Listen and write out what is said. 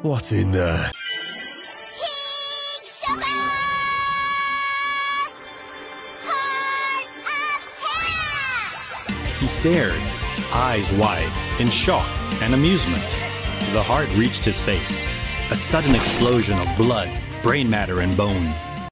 What's in there? Pig sugar! Heart attack! He stared, eyes wide, in shock and amusement. The heart reached his face. A sudden explosion of blood, brain matter, and bone.